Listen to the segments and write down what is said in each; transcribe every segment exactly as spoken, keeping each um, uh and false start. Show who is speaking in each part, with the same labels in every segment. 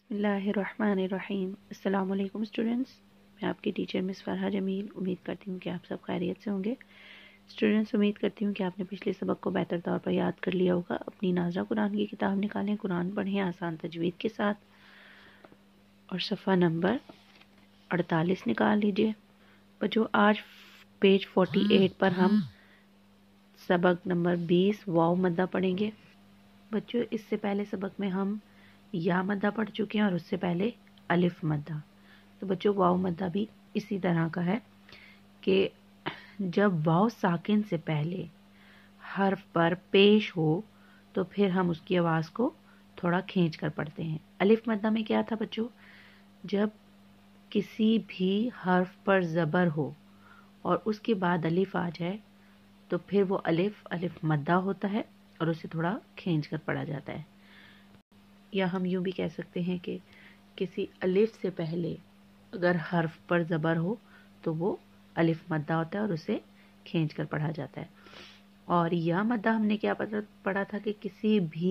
Speaker 1: بسم اللہ الرحمن الرحیم۔ السلام علیکم اسٹوڈنٹس، میں آپ کی ٹیچر مس فرحہ جمیل امید کرتی ہوں کہ آپ سب خیریت سے ہوں گے۔ اسٹوڈنٹس، امید کرتی ہوں کہ آپ نے پچھلے سبق کو بہتر طور پر یاد کر لیا ہوگا۔ اپنی ناظرہ قرآن کی کتاب نکالیں، قرآن پڑھیں آسان تجوید کے ساتھ، اور صفحہ نمبر اڑتالیس نکال لیجئے۔ بچوں، آج پیج فورٹی ایٹ پر ہم سبق نمبر بیس واو مدہ پڑھیں گے۔ بچوں، اس سے پہلے سبق میں ہم یا مدہ پڑھ چکے ہیں اور اس سے پہلے الف مدہ۔ تو بچوں، واو مدہ بھی اسی طرح کا ہے کہ جب واو ساکن سے پہلے حرف پر پیش ہو تو پھر ہم اس کی آواز کو تھوڑا کھینچ کر پڑھتے ہیں۔ الف مدہ میں کیا تھا بچوں؟ جب کسی بھی حرف پر زبر ہو اور اس کے بعد الف آ جائے تو پھر وہ الف الف مدہ ہوتا ہے اور اسے تھوڑا کھینچ کر پڑھا جاتا ہے۔ یا ہم یوں بھی کہہ سکتے ہیں کہ کسی الف سے پہلے اگر حرف پر زبر ہو تو وہ الف مدہ ہوتا ہے اور اسے کھینچ کر پڑھا جاتا ہے۔ اور یا مدہ ہم نے کیا پڑھا تھا کہ کسی بھی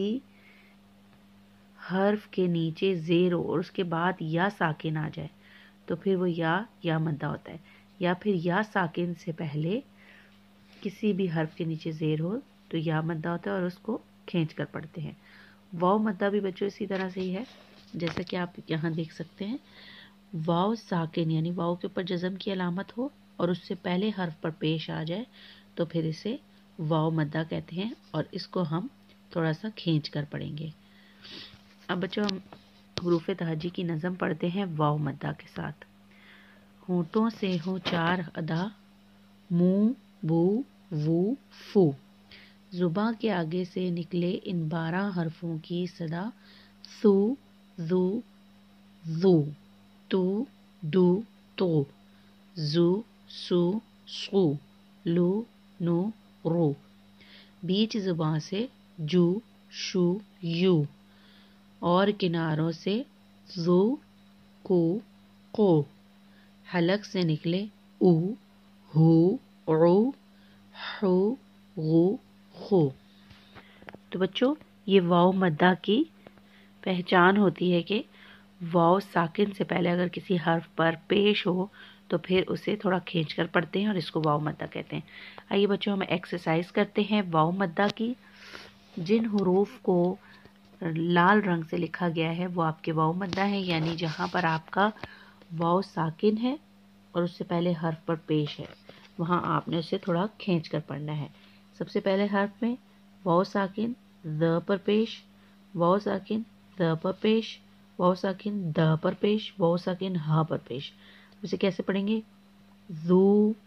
Speaker 1: حرف کے نیچے زیر ہو اور اس کے بعد یا ساکن آ جائے تو پھر وہ یا یا مدہ ہوتا ہے، یا پھر یا ساکن سے پہلے کسی بھی حرف کے نیچے زیر ہو تو یا مدہ ہوتا ہے اور اس کو کھینچ کر پڑھتے ہیں۔ واو مدہ بھی بچوں اسی طرح سے ہی ہے، جیسا کہ آپ یہاں دیکھ سکتے ہیں۔ واو ساکن یعنی واو کے اوپر جزم کی علامت ہو اور اس سے پہلے حرف پر پیش آ جائے تو پھر اسے واو مدہ کہتے ہیں اور اس کو ہم تھوڑا سا کھینچ کر پڑھیں گے۔ اب بچوں، ہم حروف تہجی کی نظم پڑھتے ہیں واو مدہ کے ساتھ۔ ہونٹوں سے ہوں چار ادا، منہ بو وو فو، زباں کے آگے سے نکلے ان بارہ حرفوں کی صدا، سو زو زو، تو دو تو، زو سو سو، لو نو رو، بیچ زباں سے جو شو یو، اور کناروں سے زو کو کو، حلق سے نکلے او ہو او حو غو خو۔ تو بچوں، یہ واو مدہ کی پہچان ہوتی ہے کہ واو ساکن سے پہلے اگر کسی حرف پر پیش ہو تو پھر اسے تھوڑا کھینچ کر پڑھتے ہیں اور اس کو واو مدہ کہتے ہیں۔ آئیے بچوں، ہم ایکسرسائز کرتے ہیں واو مدہ کی۔ جن حروف کو لال رنگ سے لکھا گیا ہے وہ آپ کے واو مدہ ہیں، یعنی جہاں پر آپ کا واو ساکن ہے اور اس سے پہلے حرف پر پیش ہے وہاں آپ نے اسے تھوڑا کھینچ کر پڑھنا ہے۔ سب سے پہلے حرف میں واو ساکن ذ پر پیش، واو ساکن ذ پر پیش، واو ساکن د پر پیش، واو ساکن ہ پر پیش۔ اسے کیسے پڑھیں گے؟ ذو،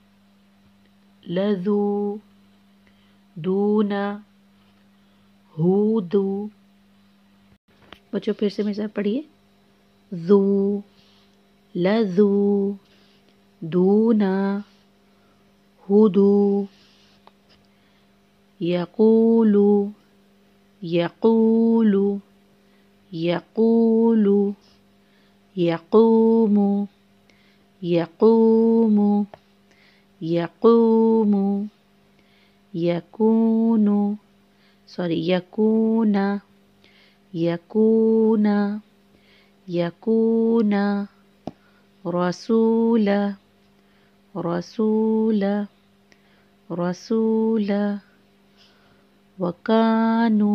Speaker 1: لذو، دون، ہودو۔ بچوں، پھر سے میرے ساتھ پڑھیے۔ ذو، لذو، دون، ہودو، یقولو، یقولو، یقولو، یقومو، یقومو، یقومو، یکونو، سوری یکونا، یکونا، یکونا، رسول، رسول، رسول، وکانو،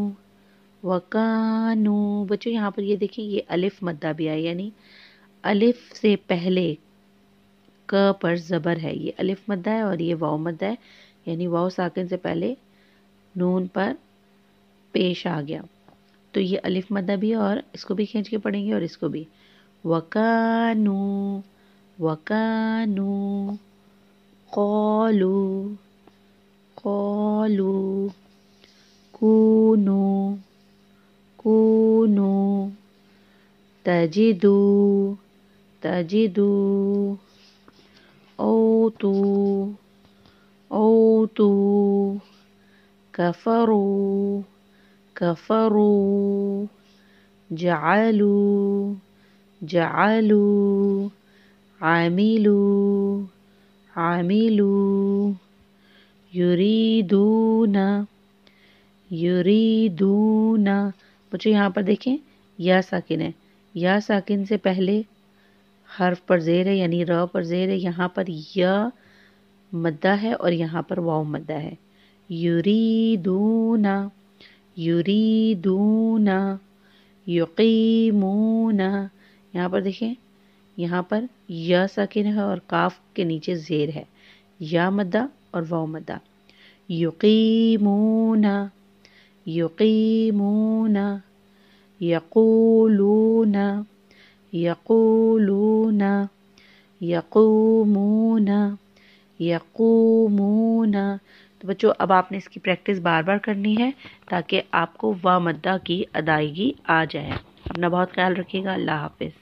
Speaker 1: وکانو۔ بچوں، یہاں پر یہ دیکھیں، یہ الف مدہ بھی آئی، یعنی الف سے پہلے ک پر زبر ہے، یہ الف مدہ ہے اور یہ واو مدہ ہے، یعنی واو ساکن سے پہلے نون پر پیش آ گیا تو یہ الف مدہ بھی ہے اور اس کو بھی کھینچ کے پڑھیں گے اور اس کو بھی۔ وکانو، وکانو، قالو، قالو، کونو، کونو، تجدو، تجدو، اوتو، اوتو، کفرو، کفرو، جعلو، جعلو، عاملو، عاملو، یریدون، یریدون۔ بچوں، یہاں پر دیکھیں یا ساکن ہے، یا ساکن سے پہلے حرف پر زیر ہے یعنی ر پر زیر ہے، یہاں پر یا مدہ ہے اور یہاں پر واو مدہ ہے. یریدون، یریدون، یقیمون. یہاں پر دیکھیں، یہاں پر یا ساکن ہے اور کاف کے نیچے زیر ہے، یا مدہ اور واو مدہ. یقیمون، یقیمون، یقولون، یقولون، یقومون، یقومون. تو بچوں اب آپ نے اس کی پریکٹس بار بار کرنی ہے تاکہ آپ کو وا مدہ کی ادائیگی آ جائے. اپنا بہت خیال رکھیے گا. اللہ حافظ.